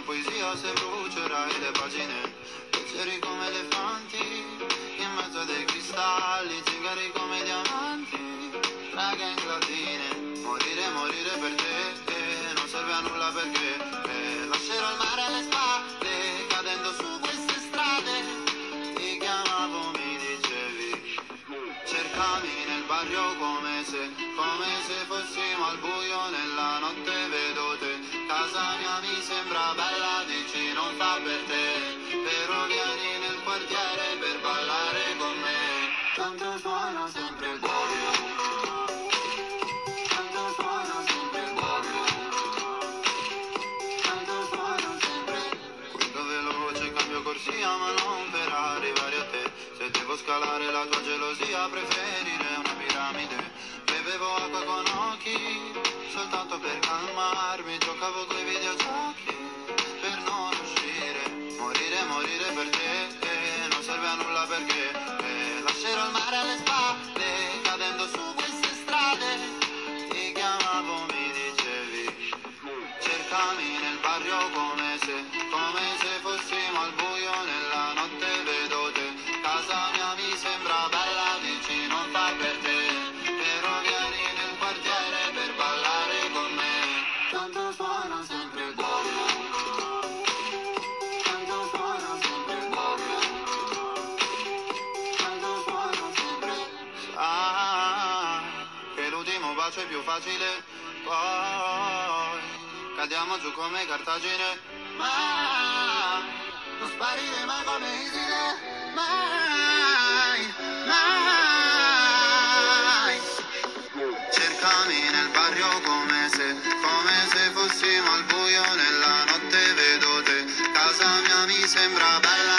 poesia se brucerai le pagine, leggeri come elefanti, in mezzo a dei cristalli, zingari come diamanti, raga in latine, morire per te, non serve a nulla perché lascerò il mare alle spalle, cadendo su queste strade, ti chiamavo, mi dicevi, cercami nel barrio come se fossimo al buio nella notte, vedo te, casa mia mi sembra bella, dici non fa per te, però vieni nel quartiere per ballare con me, tanto suona sempre il barrio, tanto suona sempre il barrio, tanto suona sempre, guido veloce, cambio corsia ma non per arrivare a te, se devo scalare la tua gelosia preferire una piramide, bevevo acqua con occhi, soltanto per calmarmi, giocavo coi videogiochi, per non uscire, morire per te, non serve a nulla perché lascerò il mare alle spalle, cadendo su queste strade, ti chiamavo, mi dicevi, cercami nel barrio come se fossimo al buio nella notte, vedo te, casa mia mi sembra bella, dici non fa per te, però vieni nel quartiere per ballare con me, tanto suona sempre il barrio, tanto suona sempre il barrio, tanto suona sempre, sai che l'ultimo bacio è più facile, poi cadiamo giù come Cartagine, mai non sparire mai come Iside, mai, mai. Cercami nel barrio come se fossimo al buio nella notte, vedo te, casa mia mi sembra bella,